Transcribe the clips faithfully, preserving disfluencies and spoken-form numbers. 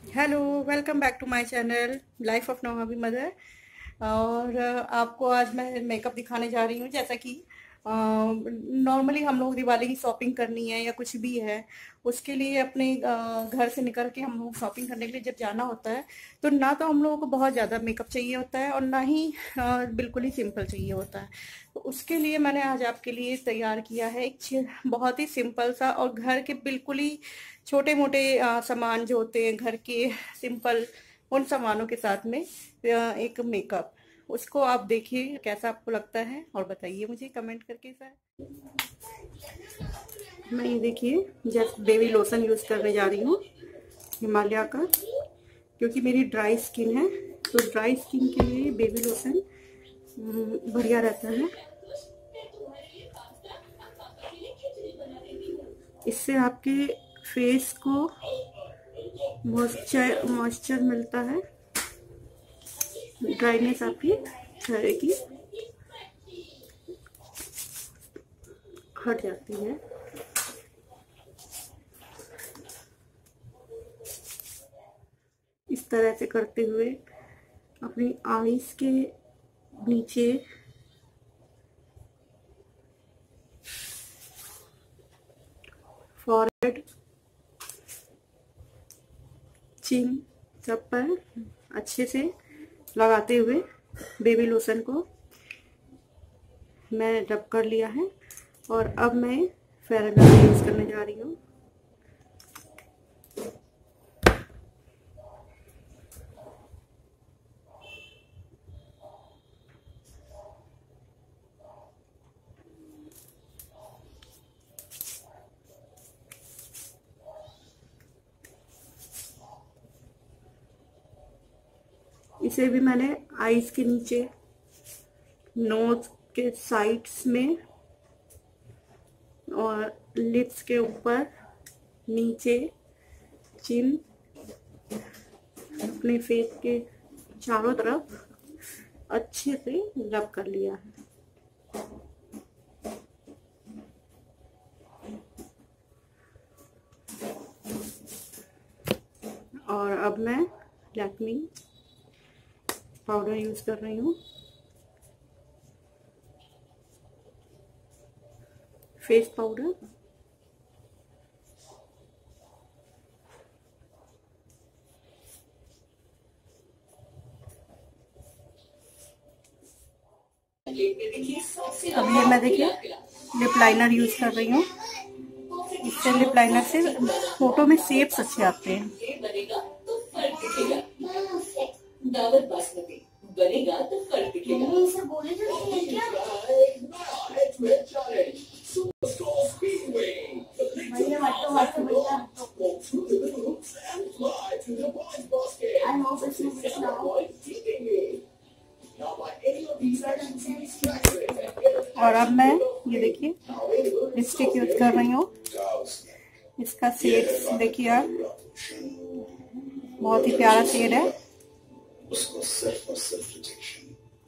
Hello, welcome back to my channel life of नौहाबी mother. और अ, आपको आज मैं मेकअप दिखाने जा रही हूँ। जैसा कि नॉर्मली हम लोग दिवाली की शॉपिंग करनी है या कुछ भी है, उसके लिए अपने अ, घर से निकल के हम लोग शॉपिंग करने के लिए जब जाना होता है तो ना तो हम लोगों को बहुत ज़्यादा मेकअप चाहिए होता है और ना ही अ, बिल्कुल ही सिंपल चाहिए होता है। तो उसके लिए मैंने आज आपके लिए तैयार किया है एक छि- बहुत ही सिंपल सा और घर के बिल्कुल ही छोटे मोटे सामान जो होते हैं घर के, सिंपल उन सामानों के साथ में अ, एक मेकअप। उसको आप देखिए कैसा आपको लगता है और बताइए मुझे कमेंट करके सर। मैं ये देखिए जस्ट बेबी लोशन यूज़ करने जा रही हूँ हिमालय का, क्योंकि मेरी ड्राई स्किन है। तो ड्राई स्किन के लिए बेबी लोशन बढ़िया रहता है। इससे आपके फेस को मॉइस्चर मॉइस्चर मिलता है, ड्राइनेस आपकी चेहरे की हट जाती है। इस तरह से करते हुए अपनी आईज के नीचे, फॉरहेड, चिन, सब पर अच्छे से लगाते हुए बेबी लोशन को मैं रब कर लिया है। और अब मैं फेयर एंड लवली यूज करने जा रही हूँ। इसे भी मैंने आईज के नीचे, नोज के साइड्स में और लिप्स के ऊपर, नीचे, चिन, अपने फेस के चारों तरफ अच्छे से रब कर लिया है। और अब मैं लैक्मी पाउडर यूज कर रही हूँ, फेस पाउडर। अब ये मैं देखिए लिप लाइनर यूज कर रही हूँ। इससे लिप लाइनर से फोटो में शेप्स अच्छे आते हैं। बनेगा तो फर्क दिखेगा। और अब मैं ये देखिए लिपस्टिक यूज कर रही हूँ। इसका शेड देखिए आप, बहुत ही प्यारा शेड है। उसको सिर्फ और सिर्फ रिजेक्शन,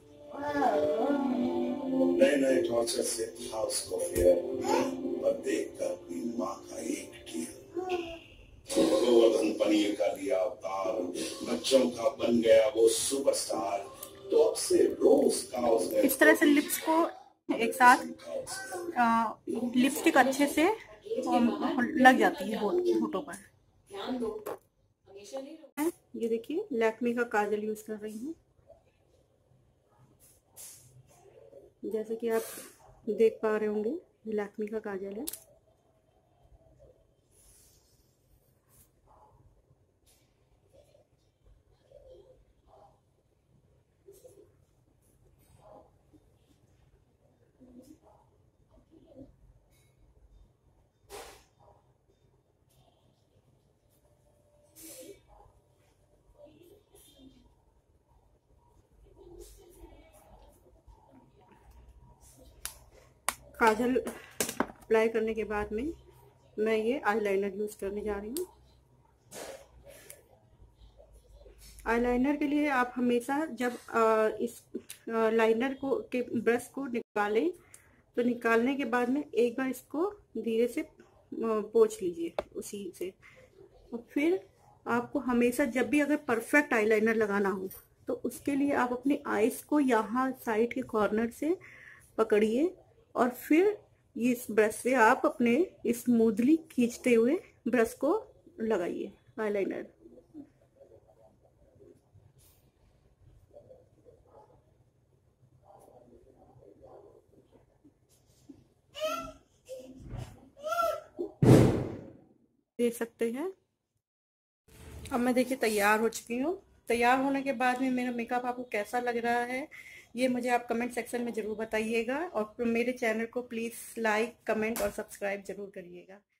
नए नए टॉर्चर से था उसको फेयर, और देखकर अपनी माँ का एक टीयर, गोवर्धन पनीर का दिया अवतार, बच्चों का बन गया वो सुपरस्टार। तो अब से रोज का इस तरह से लिप्स को एक साथ लिपस्टिक अच्छे से लग जाती है होठों पर। ये देखिए लैक्मी का काजल यूज कर रही हूँ। जैसे कि आप देख पा रहे होंगे लैक्मी का काजल है। काजल अप्लाई करने के बाद में मैं ये आईलाइनर यूज करने जा रही हूँ। आईलाइनर के लिए आप हमेशा जब आ, इस लाइनर को के ब्रश को निकालें तो निकालने के बाद में एक बार इसको धीरे से पोंछ लीजिए उसी से, और फिर आपको हमेशा जब भी अगर परफेक्ट आईलाइनर लगाना हो तो उसके लिए आप अपने आईज को यहाँ साइड के कॉर्नर से पकड़िए और फिर इस ब्रश से आप अपने स्मूथली खींचते हुए ब्रश को लगाइए आईलाइनर। देख सकते हैं। अब मैं देखिए तैयार हो चुकी हूँ। तैयार होने के बाद में मेरा मेकअप आपको कैसा लग रहा है ये मुझे आप कमेंट सेक्शन में ज़रूर बताइएगा, और मेरे चैनल को प्लीज़ लाइक, कमेंट और सब्सक्राइब ज़रूर करिएगा।